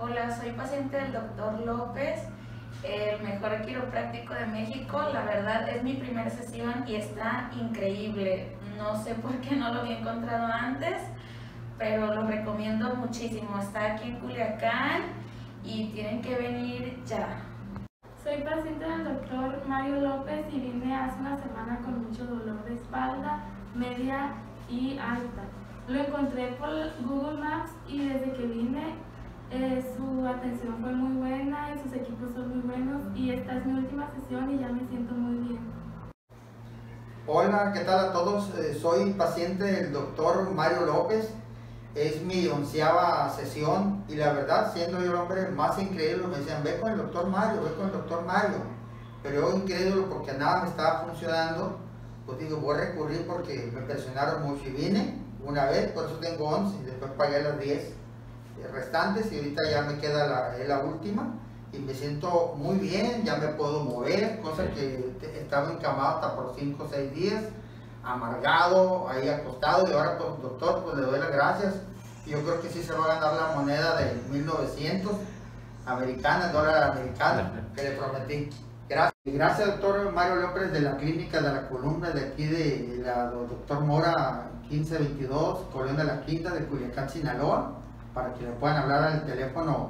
Hola, soy paciente del doctor López, el mejor quiropráctico de México. La verdad es mi primera sesión y está increíble. No sé por qué no lo había encontrado antes, pero lo recomiendo muchísimo. Está aquí en Culiacán y tienen que venir ya. Soy paciente del doctor Mario López y vine hace una semana con mucho dolor de espalda, media y alta. Lo encontré por Google Maps y desde que vine su atención fue muy buena y sus equipos son muy buenos y esta es mi última sesión y ya me siento muy bien. Hola, ¿qué tal a todos? Soy paciente del doctor Mario López. Es mi 11ª sesión y la verdad, siendo yo el hombre más incrédulo, me decían, ve con el doctor Mario, ve con el doctor Mario. Pero yo incrédulo porque nada me estaba funcionando, pues digo, voy a recurrir porque me presionaron mucho y vine una vez, por eso tengo 11 y después pagué las 10 restantes y ahorita ya me queda la última y me siento muy bien, ya me puedo mover, cosa que estaba encamado hasta por 5 o 6 días, amargado, ahí acostado, y ahora pues doctor, pues le doy las gracias. Yo creo que sí se va a ganar la moneda de 1900 americana, el dólar americano que le prometí. Gracias. Y gracias doctor Mario López de la clínica de la columna de aquí de la doctor Mora 1522, Colonia de la Quinta de Culiacán, Sinaloa, para que le puedan hablar al teléfono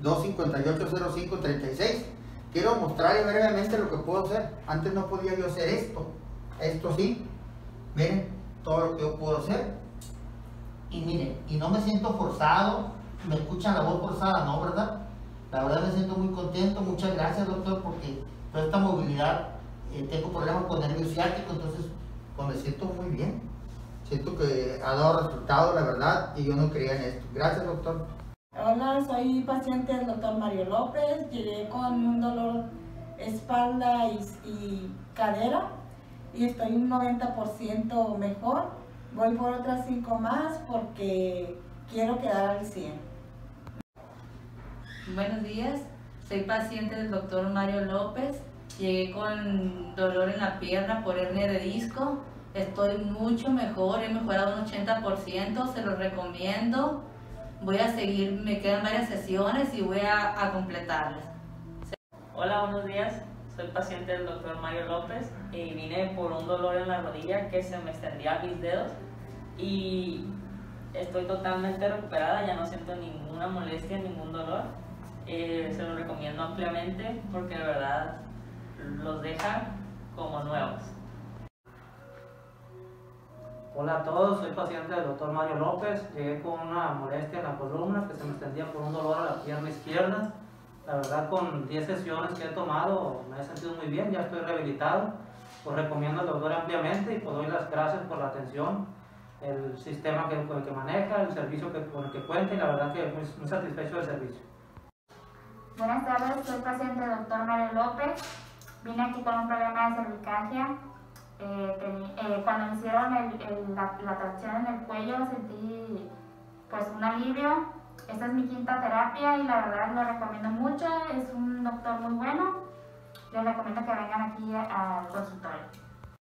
258-0536. Quiero mostrarles brevemente lo que puedo hacer. Antes no podía yo hacer esto sí, miren todo lo que yo puedo hacer y miren, y no me siento forzado. Me escuchan la voz forzada, ¿no? ¿Verdad? La verdad me siento muy contento. Muchas gracias doctor, porque toda esta movilidad, tengo problemas con nervio ciático, entonces pues me siento muy bien. Siento que ha dado resultados, la verdad, y yo no creía en esto. Gracias, doctor. Hola, soy paciente del doctor Mario López. Llegué con un dolor espalda y cadera y estoy un 90% mejor. Voy por otras 5 más porque quiero quedar al 100. Buenos días, soy paciente del doctor Mario López. Llegué con dolor en la pierna por hernia de disco. Estoy mucho mejor, he mejorado un 80%, se los recomiendo. Voy a seguir, me quedan varias sesiones y voy a completarlas. Hola, buenos días. Soy paciente del doctor Mario López y vine por un dolor en la rodilla que se me extendía a mis dedos y estoy totalmente recuperada, ya no siento ninguna molestia, ningún dolor. Se los recomiendo ampliamente porque de verdad los deja como nuevos. Hola a todos, soy paciente del doctor Mario López. Llegué con una molestia en la columna que se me extendía por un dolor a la pierna izquierda. La verdad, con 10 sesiones que he tomado me he sentido muy bien, ya estoy rehabilitado. Os recomiendo al doctor ampliamente y pues doy las gracias por la atención, el sistema con el que maneja, el servicio con el que cuenta y la verdad que muy satisfecho del servicio. Buenas tardes, soy paciente del doctor Mario López. Vine aquí con un problema de cervicagia. Cuando me hicieron la tracción en el cuello sentí pues un alivio. Esta es mi 5ª terapia y la verdad lo recomiendo mucho. Es un doctor muy bueno. Les recomiendo que vengan aquí al consultorio.